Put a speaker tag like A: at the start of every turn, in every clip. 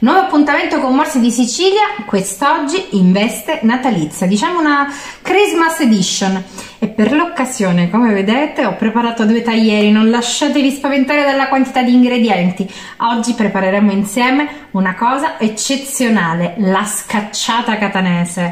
A: Nuovo appuntamento con Morsi di Sicilia, quest'oggi in veste natalizia, diciamo una Christmas edition. E per l'occasione, come vedete, ho preparato due taglieri, non lasciatevi spaventare dalla quantità di ingredienti. Oggi prepareremo insieme una cosa eccezionale, la scacciata catanese.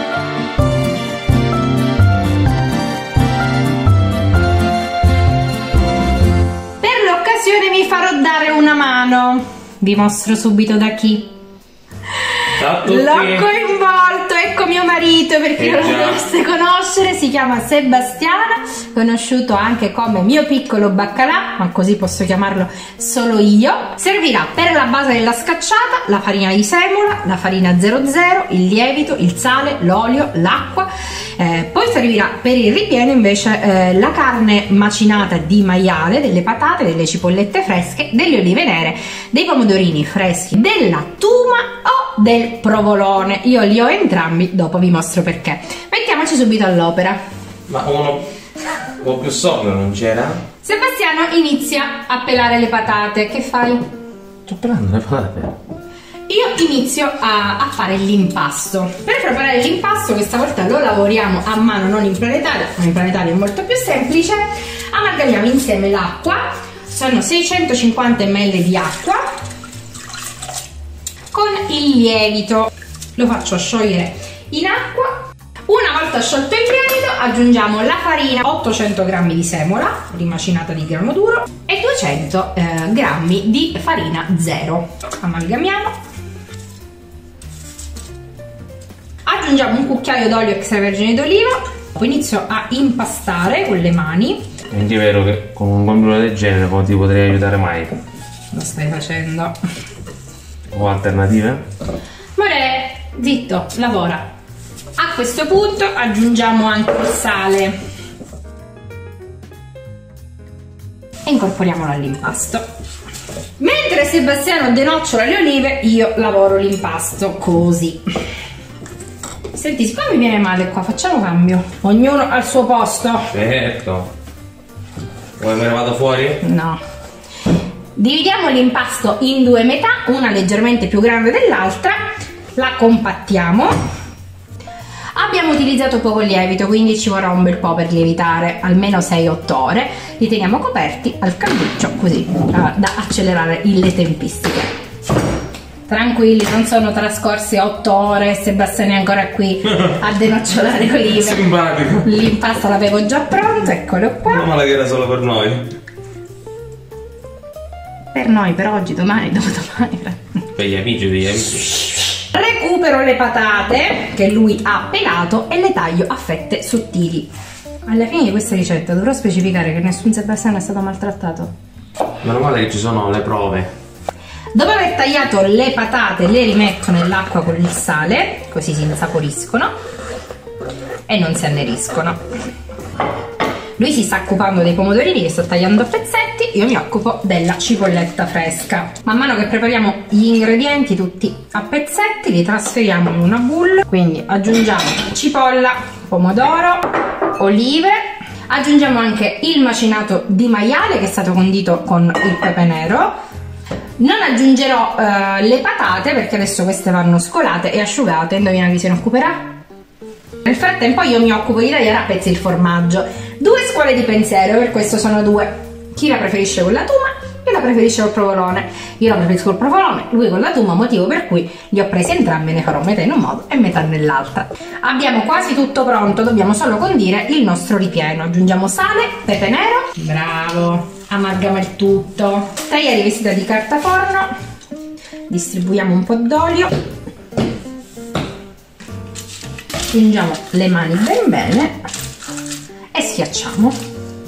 A: Per l'occasione mi farò dare una mano. Vi mostro subito da chi.
B: Ciao a tutti.
A: L'ho coinvolto, ecco mio marito, per chi non lo dovesse conoscere, si chiama Sebastiano, conosciuto anche come mio piccolo baccalà, ma così posso chiamarlo solo io. Servirà per la base della scacciata la farina di semola, la farina 00, il lievito, il sale, l'olio, l'acqua. Poi servirà per il ripieno invece la carne macinata di maiale, delle patate, delle cipollette fresche, delle olive nere, dei pomodorini freschi, della tuma o del provolone. Io li ho entrambi, dopo vi mostro perché. Mettiamoci subito all'opera.
B: Ma uno più sonno non c'era?
A: Sebastiano inizia a pelare le patate. Che fai?
B: Sto pelando le patate.
A: Io inizio a fare l'impasto. Per preparare l'impasto questa volta lo lavoriamo a mano, non in planetario. In planetario è molto più semplice. Amalgamiamo insieme l'acqua, sono 650 ml di acqua con il lievito. Lo faccio sciogliere in acqua. Una volta sciolto il lievito aggiungiamo la farina, 800 g di semola rimacinata di grano duro e 200 g di farina 0. Amalgamiamo. Aggiungiamo un cucchiaio d'olio extravergine d'oliva, poi inizio a impastare con le mani.
B: Quindi è vero che con un computer del genere come ti potrei aiutare mai?
A: Lo stai facendo.
B: O alternative?
A: More, zitto, lavora. A questo punto aggiungiamo anche il sale e incorporiamolo all'impasto. Mentre Sebastiano denocciola le olive, io lavoro l'impasto così. Senti, siccome mi viene male qua, facciamo cambio. Ognuno al suo posto.
B: Certo. Vuoi me ne vado fuori?
A: No. Dividiamo l'impasto in due metà, una leggermente più grande dell'altra. La compattiamo. Abbiamo utilizzato poco lievito, quindi ci vorrà un bel po' per lievitare, almeno 6-8 ore. Li teniamo coperti al calduccio, così da accelerare le tempistiche. Tranquilli, non sono trascorsi 8 ore e Sebastiano è ancora qui a denocciolare le olive.
B: Simpatico.
A: L'impasto l'avevo già pronto, eccolo qua.
B: No, ma che era solo per noi.
A: Per noi, per oggi, domani, dopodomani.
B: Per gli amici,
A: Recupero le patate che lui ha pelato e le taglio a fette sottili. Alla fine di questa ricetta dovrò specificare che nessun Sebastiano è stato maltrattato.
B: Meno male che ci sono le prove.
A: Dopo aver tagliato le patate le rimetto nell'acqua con il sale, così si insaporiscono e non si anneriscono. Lui si sta occupando dei pomodorini che sto tagliando a pezzetti, io mi occupo della cipolletta fresca. Man mano che prepariamo gli ingredienti tutti a pezzetti li trasferiamo in una bowl, quindi aggiungiamo cipolla, pomodoro, olive, aggiungiamo anche il macinato di maiale che è stato condito con il pepe nero. Non aggiungerò le patate perché adesso queste vanno scolate e asciugate. Indovina chi se ne occuperà? Nel frattempo io mi occupo di tagliare a pezzi il formaggio. Due scuole di pensiero, per questo sono due. Chi la preferisce con la tuma e la preferisce col provolone. Io la preferisco col provolone, lui con la tuma, motivo per cui li ho presi entrambi e ne farò metà in un modo e metà nell'altra. Abbiamo quasi tutto pronto, dobbiamo solo condire il nostro ripieno. Aggiungiamo sale, pepe nero, bravo, amalgama il tutto. Taglia rivestita di carta forno, distribuiamo un po' d'olio, aggiungiamo le mani ben bene e schiacciamo.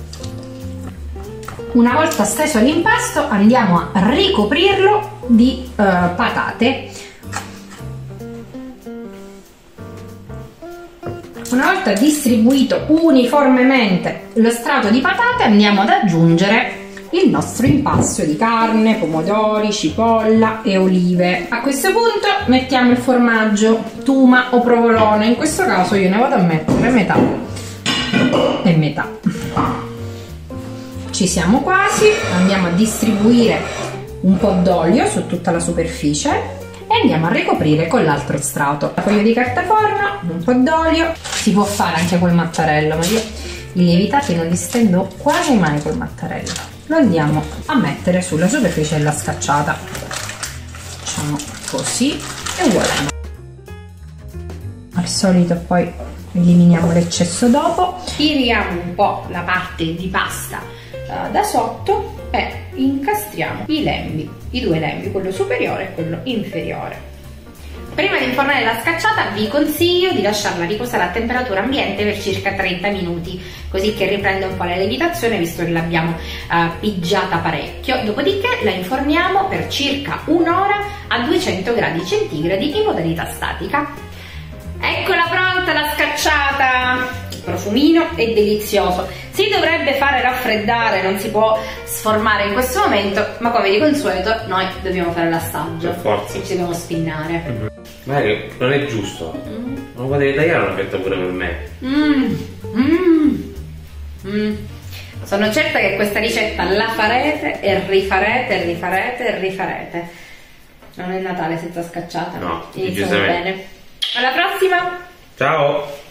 A: Una volta steso l'impasto andiamo a ricoprirlo di patate. Una volta distribuito uniformemente lo strato di patate andiamo ad aggiungere il nostro impasto di carne, pomodori, cipolla e olive. A questo punto mettiamo il formaggio, tuma o provolone, in questo caso io ne vado a mettere metà e metà. Ci siamo quasi, andiamo a distribuire un po' d'olio su tutta la superficie e andiamo a ricoprire con l'altro strato. Un foglio di carta forno, un po' d'olio, si può fare anche col mattarello, ma io i lievitati non li stendo quasi mai col mattarello. Lo andiamo a mettere sulla superficie della scacciata, facciamo così e voilà. Al solito poi eliminiamo l'eccesso dopo, tiriamo un po' la parte di pasta da sotto e incastriamo i lembi, i due lembi, quello superiore e quello inferiore. Prima di infornare la scacciata vi consiglio di lasciarla riposare a temperatura ambiente per circa 30 minuti, così che riprende un po' la lievitazione, visto che l'abbiamo pigiata parecchio. Dopodiché la inforniamo per circa un'ora a 200 gradi centigradi in modalità statica. Eccola pronta la scacciata! Il profumino è delizioso. Si dovrebbe fare raffreddare, non si può sformare in questo momento, ma come di consueto noi dobbiamo fare l'assaggio.
B: Per forza.
A: E ci dobbiamo spinnare.
B: Magari non è giusto. Non potevi tagliare una fetta pure per me.
A: Sono certa che questa ricetta la farete e rifarete e rifarete e rifarete. Non è Natale senza scacciata.
B: No,
A: iniziamo bene. Alla prossima!
B: Ciao!